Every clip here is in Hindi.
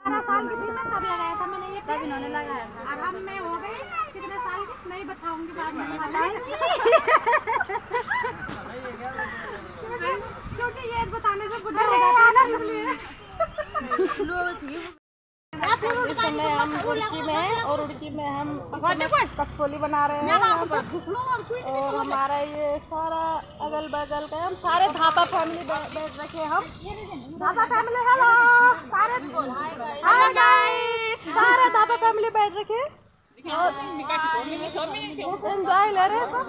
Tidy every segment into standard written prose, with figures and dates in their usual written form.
साल की थी मैं तब लगाया था मैंने ये, तब इन्होंने लगाया था। अब मैं हो गई कितने साल की नहीं बताऊंगी बाद में, क्योंकि ये बताने से बुढ़ा हो जाता है ना इसलिए। इस समय हम उड़की में हैं और उड़की में हम कचौली बना रहे हैं और हमारा ये सारा अगल बगल का हम सारे धापा फैमिली बैठ रखे हैं। हम धापा फैमिली हेलो सारे धापा फैमिली बैठ रखे एंजॉय ले रहे हैं।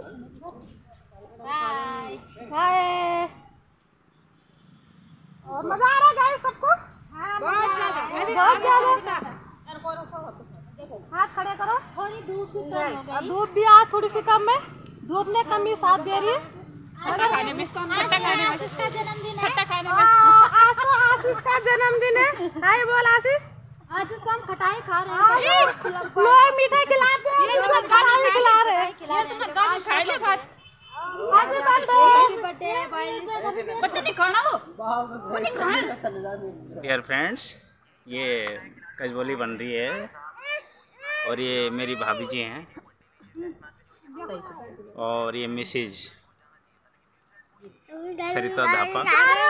हाय और मजा आ रहा है गाइस सबको, बहुत ज्यादा। हाथ खड़े करो, थोड़ी धूप भी कम हो गई, धूप भी आज थोड़ी सी कम है, धूप ने कम ही साथ दे रही है। आशीष का जन्मदिन है, आज तो आशीष का जन्मदिन है। हाय बोल आशीष, आज इसको हम खटाई खा रहे हैं, लोग मीठा खिलाते हैं, खटाई खिला रहे हैं। डियर फ्रेंड्स, ये कचौली बन रही है और ये मेरी भाभी जी हैं और ये मिसेज सरिता धापा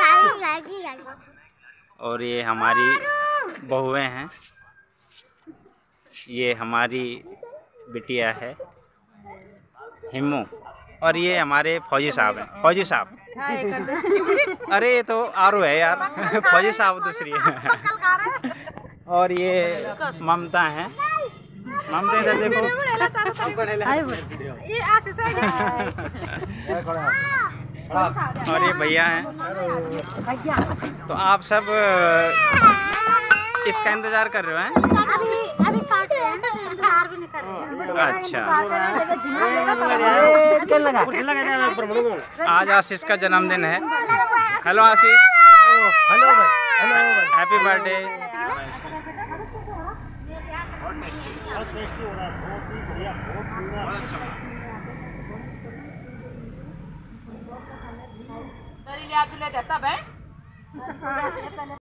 और ये हमारी बहुएं हैं, ये हमारी बिटिया है हिम्मू और ये हमारे फौजी साहब हैं। फौजी साहब अरे ये तो आरो है यार फौजी साहब दूसरी है। और ये ममता है, ममता इधर देखो। और ये भैया हैं। तो आप सब इसका इंतजार कर रहे हैं? अच्छा, आज आशीष का जन्मदिन है। हेलो आशीष, हेलो भाई, हैप्पी बर्थडे। ले जाता भाई।